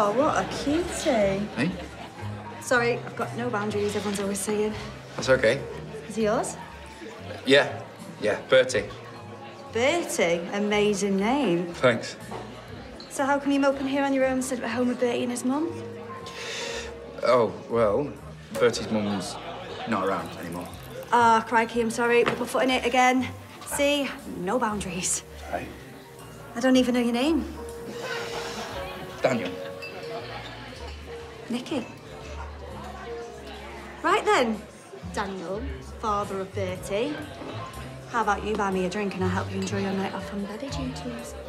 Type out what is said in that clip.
Oh, what a cutie. Hey? Sorry, I've got no boundaries, everyone's always saying. That's okay. Is it yours? Yeah, Bertie. Bertie, amazing name. Thanks. So how come you're moping here on your own instead of at home with Bertie and his mum? Oh, well, Bertie's mum's not around anymore. Ah, crikey, I'm sorry. Put my foot in it again. See? No boundaries. Hey? I don't even know your name. Daniel. Nicky. Right then, Daniel, father of Bertie. How about you buy me a drink and I'll help you enjoy your night off from daddy duties?